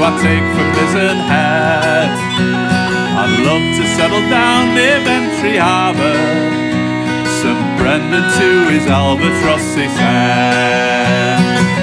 I take for Mizzen Head. I'd love to settle down near Bentry Harbour. St Brendan to his albatross, he said.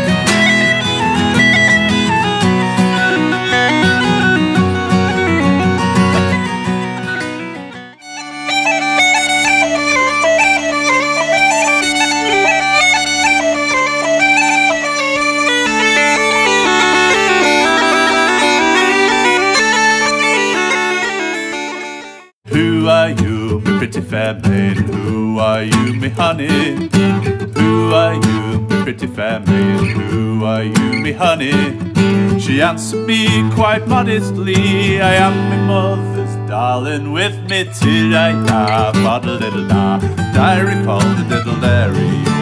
Who are you, me pretty fair maid? Who are you, me honey? Who are you, me pretty fair maid? Who are you, me honey? She answered me quite modestly, I am me mother's darling, with me till I die. Bottle little da, diary called the diddle dairy.